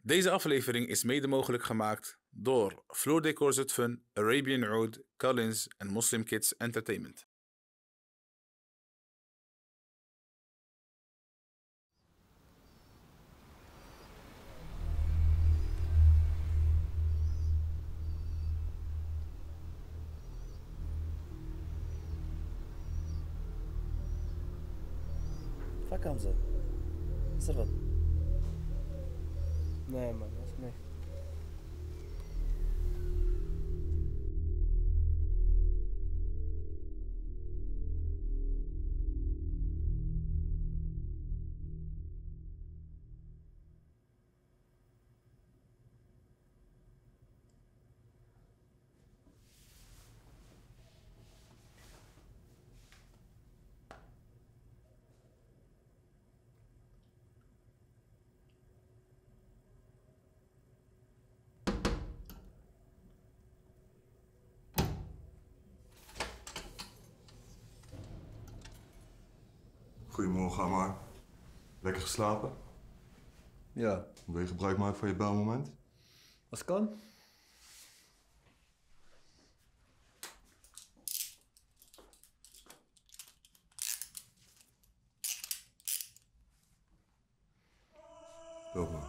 Deze aflevering is mede mogelijk gemaakt door Floor Decor Zutphen, Arabian Oud, Collins en Muslim Kids Entertainment. Fuck Hamza. Is er wat? Nee man, dat is niks. Goedemorgen, Amar. Lekker geslapen? Ja. Wil je gebruik maken van je belmoment? Als kan? Loop maar.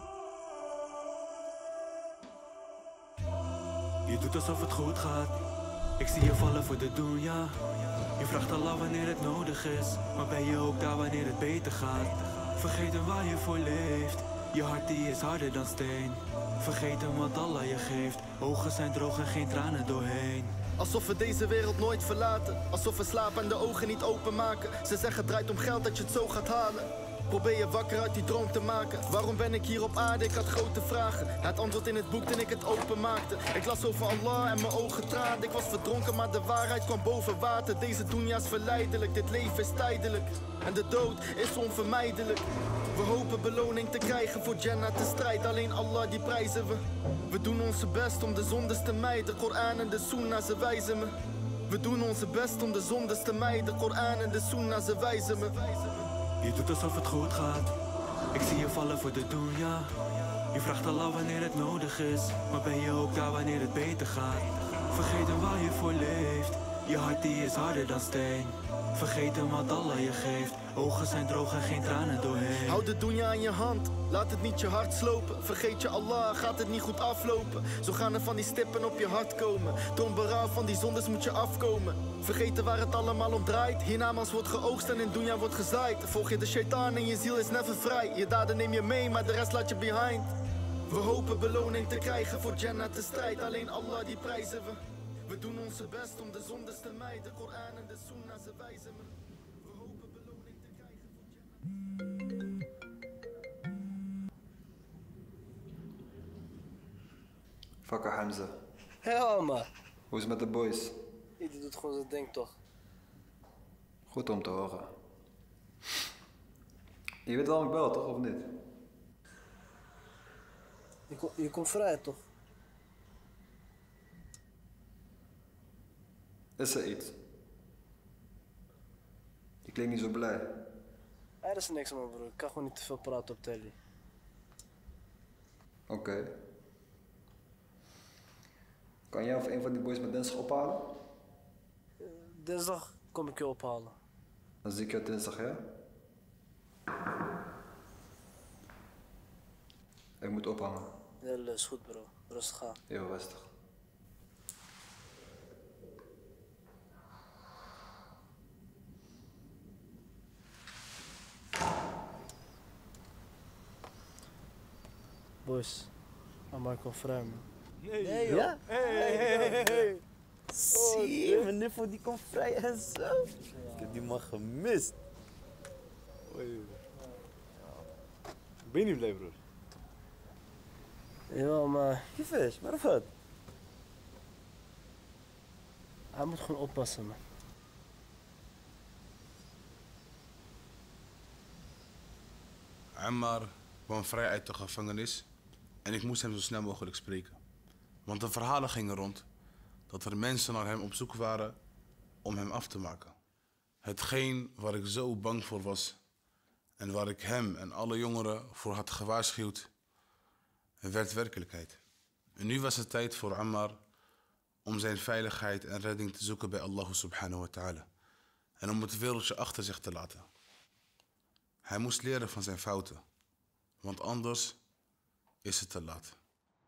Je doet alsof het goed gaat. Ik zie je vallen voor de dunya. Je vraagt Allah wanneer het nodig is, maar ben je ook daar wanneer het beter gaat? Vergeten waar je voor leeft. Je hart die is harder dan steen. Vergeten wat Allah je geeft. Ogen zijn droog en geen tranen doorheen. Alsof we deze wereld nooit verlaten. Alsof we slapen en de ogen niet openmaken. Ze zeggen het draait om geld dat je het zo gaat halen. Probeer je wakker uit die droom te maken. Waarom ben ik hier op aarde? Ik had grote vragen. Het antwoord in het boek toen ik het openmaakte. Ik las over Allah en mijn ogen traanden. Ik was verdronken maar de waarheid kwam boven water. Deze dunya is verleidelijk, dit leven is tijdelijk. En de dood is onvermijdelijk. We hopen beloning te krijgen voor Jannah te strijd. Alleen Allah die prijzen we. We doen onze best om de zondes te mijden. Koran en de Sunnah ze wijzen me. We doen onze best om de zondes te mijden. Koran en de Sunnah ze wijzen me. Je doet alsof het goed gaat. Ik zie je vallen voor de dunya. Je vraagt Allah wanneer het nodig is, maar ben je ook daar wanneer het beter gaat? Vergeten waar je voor leeft. Je hart die is harder dan steen. Vergeten wat Allah je geeft. Ogen zijn droog en geen tranen doorheen. Houd de dunya aan je hand, laat het niet je hart slopen. Vergeet je Allah, gaat het niet goed aflopen. Zo gaan er van die stippen op je hart komen. Toon berouw van die zondes moet je afkomen. Vergeten waar het allemaal om draait. Hiernamaals wordt geoogst en in dunya wordt gezaaid. Volg je de shaitaan en je ziel is never vrij. Je daden neem je mee, maar de rest laat je behind. We hopen beloning te krijgen voor Jannah te strijd. Alleen Allah die prijzen we. We doen onze best om de zondes te mijden. Koran en de Sunnah ze wijzen me. We hopen beloning te krijgen voor Jannah. Fucker Hamza. Ja man. Hoe is het met de boys? Ieder doet gewoon zijn ding toch? Goed om te horen. Je weet waarom ik bel, toch? Of niet? Je komt vrij toch? Is er iets? Je klinkt niet zo blij. Er is niks man broer, ik kan gewoon niet te veel praten op telly. Oké. Kan jij of een van die boys met dinsdag ophalen? Dinsdag kom ik je ophalen. Dan zie ik je dinsdag, ja? Ik moet ophangen. Ja, is goed bro, rustig aan. Heel rustig. Boys, Amar komt vrij man. Nee joh. Ja? Hey. Zie, mijn niffel die komt vrij en zo. Ik heb die man gemist. Oei. Ben je niet blij broer? Ja maar Je vis, maar of wat? hij moet gewoon oppassen man. Ammar kwam vrij uit de gevangenis en ik moest hem zo snel mogelijk spreken. Want de verhalen gingen rond dat er mensen naar hem op zoek waren om hem af te maken. Hetgeen waar ik zo bang voor was en waar ik hem en alle jongeren voor had gewaarschuwd, werd werkelijkheid. En nu was het tijd voor Ammar om zijn veiligheid en redding te zoeken bij Allah subhanahu wa ta'ala. En om het wereldje achter zich te laten. Hij moest leren van zijn fouten. Want anders is het te laat.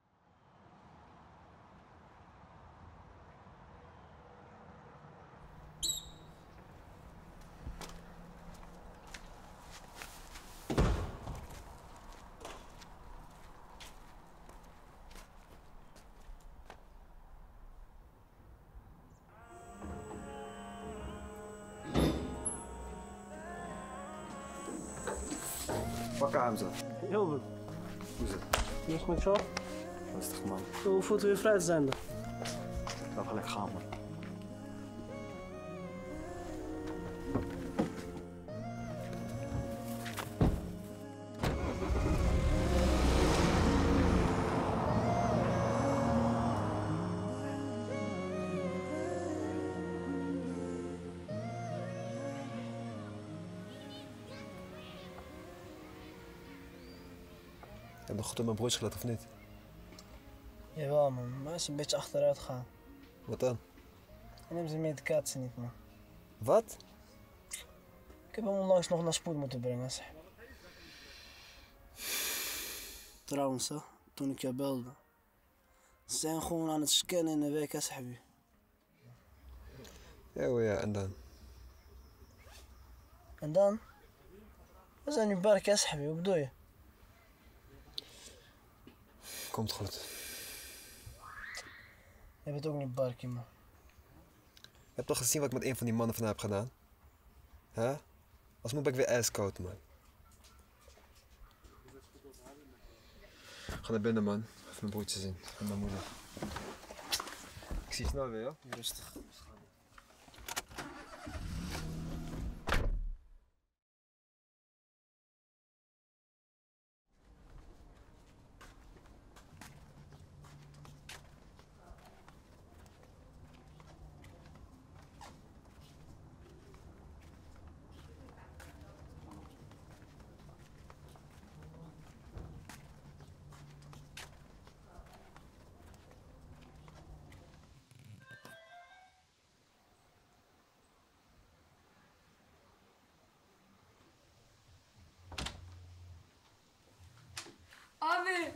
Wakker Hamza. Heel goed. Hoe is het? Niks met jou? Rustig man. Hoe voelt u weer vrij te zijn dan? Laat gelijk gaan man. Je hebt nog goed op mijn broodje gelet, of niet? Jawel man, maar hij is een beetje achteruit gegaan. Wat dan? Hij neemt zijn medicatie niet man. Wat? Ik heb hem onlangs nog naar spoed moeten brengen. Zeg. Trouwens, hè, toen ik jou belde. Ze zijn gewoon aan het scannen in de week, hè, sahibi. Ja, oh ja, en dan? En dan? We zijn nu bark, hè, sahibi, wat bedoel je? Komt goed. Je bent ook niet barkie, man. Je hebt toch gezien wat ik met een van die mannen van heb gedaan? Hè? Alsnog ben ik weer ijskoud, man. Ga naar binnen, man. Even mijn broertje zien. En mijn moeder. Ik zie je snel weer, ja? Rustig. Abi!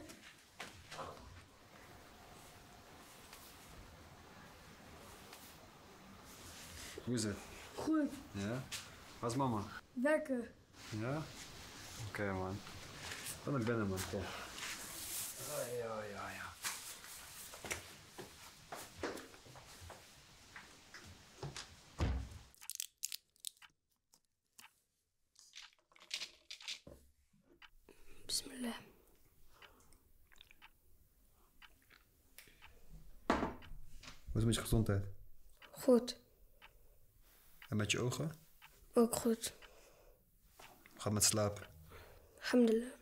Hoe is het? Goed, Ja? Waar is mama? wekker. Ja? Oké man. Kom naar binnen man, kom. Ja. Bismillah. Hoe is het met je gezondheid? Goed, En met je ogen? ook goed. Hoe gaat het met slapen? Alhamdulillah.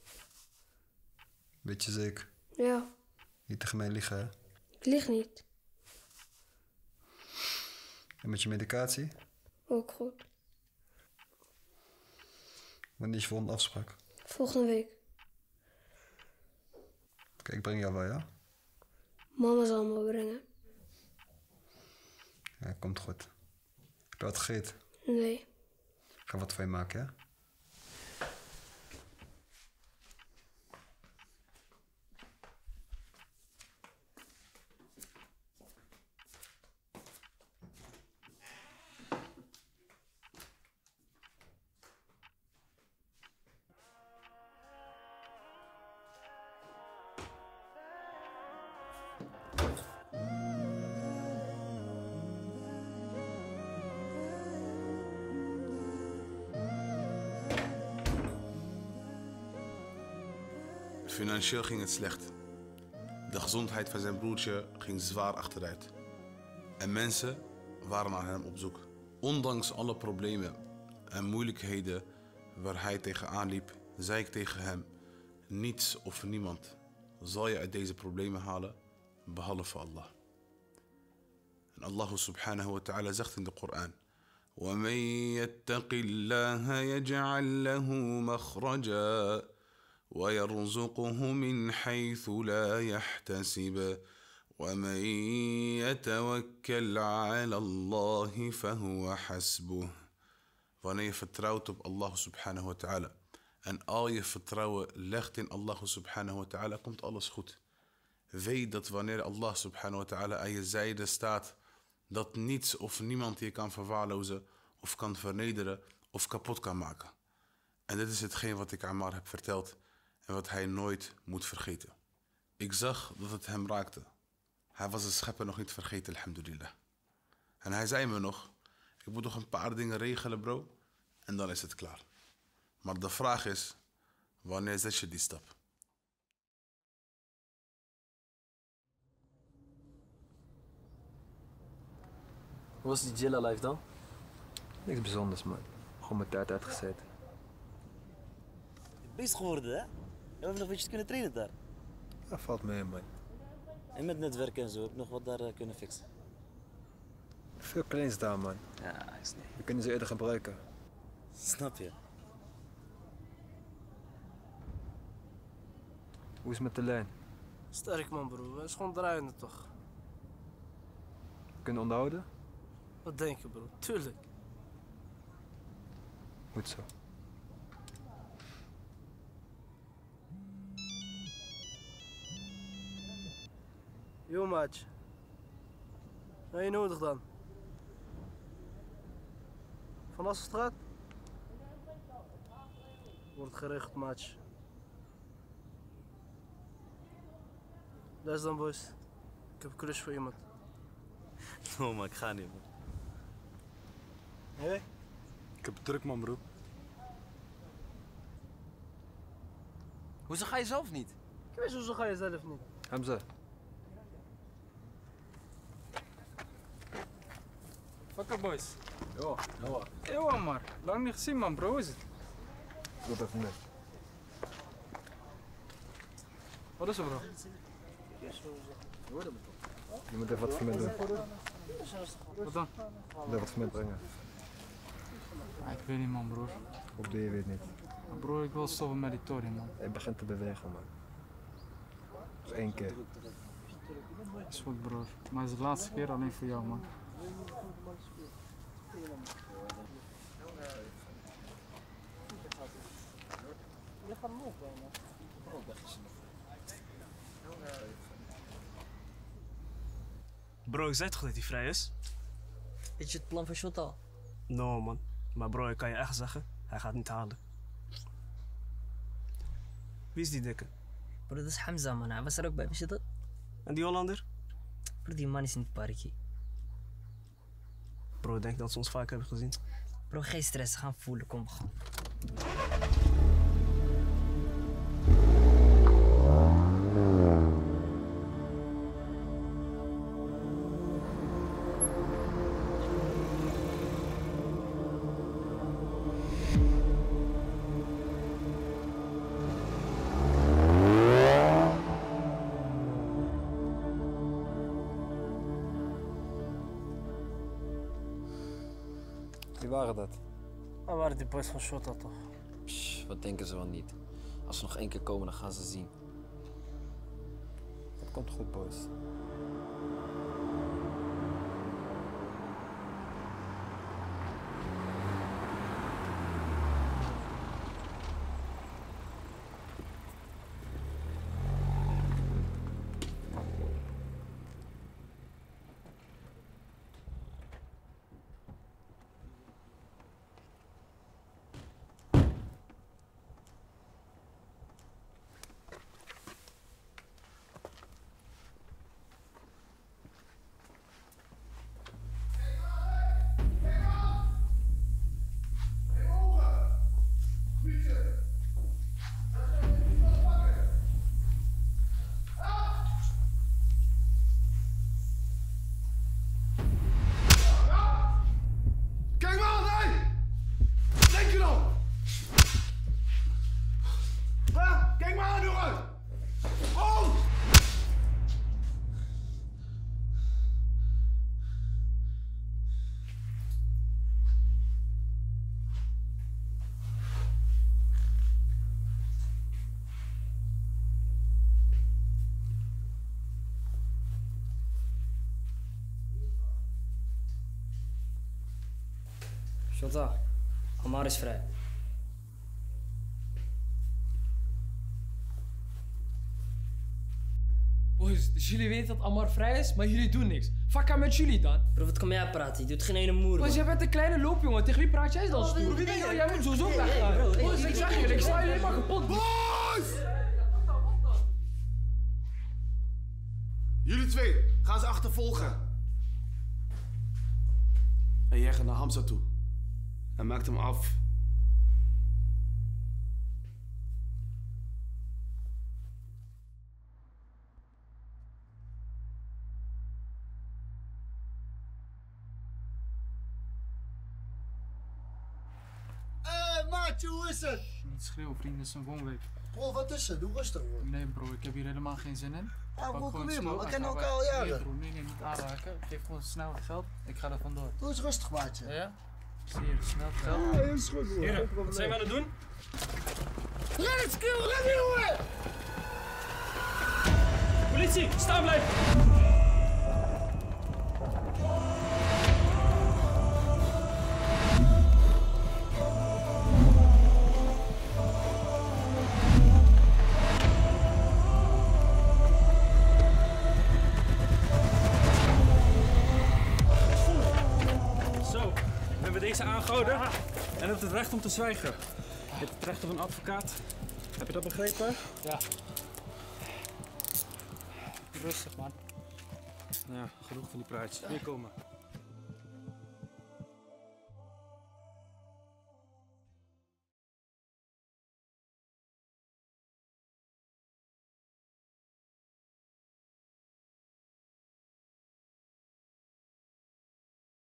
Weet je zeker? Ja, Niet tegen mij liegen, hè? ik lieg niet. En met je medicatie? Ook goed. Wanneer is je volgende afspraak? Volgende week. Oké, ik breng jou wel, ja? Mama zal me brengen. Ja, komt goed. Heb je wat gegeten? Nee, Ik ga wat voor je maken, ja? Financieel ging het slecht. De gezondheid van zijn broertje ging zwaar achteruit. En mensen waren naar hem op zoek. Ondanks alle problemen en moeilijkheden waar hij tegenaan liep, zei ik tegen hem: niets of niemand zal je uit deze problemen halen, behalve Allah. En Allah subhanahu wa ta'ala zegt in de Koran: وَمَن يَتَّقِ اللَّهَ يَجْعَل لَّهُ مَخْرَجًا ويرزقه من حيث لا يحتسب ومن يتوكل على الله فهو حسبه. Wanneer je vertrouwt op Allah subhanahu wa ta'ala en al je vertrouwen legt in Allah subhanahu wa ta'ala, komt alles goed. Weet dat wanneer Allah subhanahu wa ta'ala aan je zijde staat, dat niets of niemand je kan verwaarlozen of kan vernederen of kapot kan maken. En dit is hetgeen wat ik Ammar heb verteld en wat hij nooit moet vergeten. Ik zag dat het hem raakte. Hij was de schepper nog niet vergeten, alhamdulillah. En hij zei me nog, ik moet nog een paar dingen regelen, bro, en dan is het klaar. Maar de vraag is, wanneer zet je die stap? Hoe was die Jilla life dan? Niks bijzonders, man. Gewoon mijn tijd uitgezet. Je bent beest geworden, hè? Je hebt nog een beetje kunnen trainen daar. Dat valt mee, man. En met netwerken en zo heb ik nog wat daar kunnen fixen. Veel kleins daar, man. Ja, is niet. We kunnen ze eerder gebruiken. Snap je? Hoe is het met de lijn? Sterk man bro, het is gewoon draaiende toch. We kunnen onderhouden? Wat denk je bro? Tuurlijk. Goed zo. Yo maatje. Wat heb je nodig dan? Van Asselstraat? Wordt geregeld maatje. Luister dan boys. Ik heb een crush voor iemand. Oh maar ik ga niet man. Hé? Ik heb het druk, man, bro. Hoezo ga je zelf niet? Ik weet hoezo ga je zelf niet. Hamza. Wakker boys. Yo man, lang niet gezien man bro, hoe is het? Doe even mee. Wat is er bro? Je moet even wat voor mij doen. Wat dan? Je moet even wat voor mij brengen. Ik weet niet man broer. Hoe doe je weet niet. Bro, ik wil stoppen met die tory man. Hij begint te bewegen, man. Nog 1 keer. Is goed broer, maar het is de laatste keer alleen voor jou man. Bro, ik zei toch dat hij vrij is? Weet je het plan van Shot al? No man, maar bro, ik kan je echt zeggen, hij gaat niet halen. Wie is die dikke? Bro, dat is Hamza man, hij was er ook bij, wist je dat? En die Hollander? Bro, die man is in het parkje. Bro, ik denk dat ze ons vaak hebben gezien. Bro, geen stress, gaan voelen, kom gewoon. Wie waren dat? Dat waren die boys van Shota toch? Psh, wat denken ze wel niet? Als ze nog 1 keer komen, dan gaan ze zien. Het komt goed, boys. Shota, Amar is vrij. Boys, dus jullie weten dat Amar vrij is, maar jullie doen niks. Fuck aan met jullie dan. Bro, wat kom jij praten? Je doet geen ene moer. Boys, jij bent een kleine loopjongen. Tegen wie praat jij dan stoer? Wie ben jij? Jij moet sowieso weggaan. Boys, ik zeg jullie, ik sla jullie helemaal kapot. Boys! Jullie twee, gaan ze achtervolgen. En jij gaat naar Hamza toe. Hij maakt hem af. Maatje, hoe is het? Niet schreeuwen, vrienden, het is een woonweek. Bro, wat is het? Doe rustig, man. Nee bro, ik heb hier helemaal geen zin in. Ja, Pak bro, gewoon kom hier, slow man. We en kennen ga elkaar al weg. jaren. Nee bro, nee, niet aanraken. Ik geef gewoon snel het geld. Ik ga er vandoor. Doe eens rustig, maatje. Ja? Zie je, snel het geld. Ja, is goed, bro. Heren, wat zijn we aan het doen? Ren, skill, ren, jongen! Politie, staan blijven! Zo, we hebben deze aangehouden en hebt het recht om te zwijgen. Je hebt het recht op een advocaat. Heb je dat begrepen? Ja. Rustig, man. Ja, genoeg van die praatjes. Hier komen.